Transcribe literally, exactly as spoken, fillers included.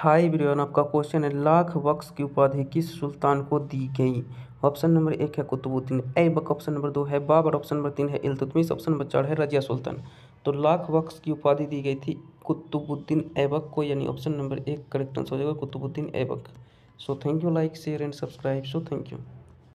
Hi everyone, आपका question है लाख बख्श की उपाधि किस सुल्तान को दी गई। ऑप्शन नंबर एक है कुतुबुद्दीन ऐबक, ऑप्शन नंबर दो है बाबर, ऑप्शन नंबर तीन है इल्तुतमिश, ऑप्शन नंबर चार है रजिया सुल्तान। तो लाख बख्श की उपाधि दी गई थी कुतुबुद्दीन ऐबक को, यानी ऑप्शन नंबर एक करेक्ट आंसर हो जाएगा Qutubuddin Aibak. So thank you, like share and subscribe. So thank you.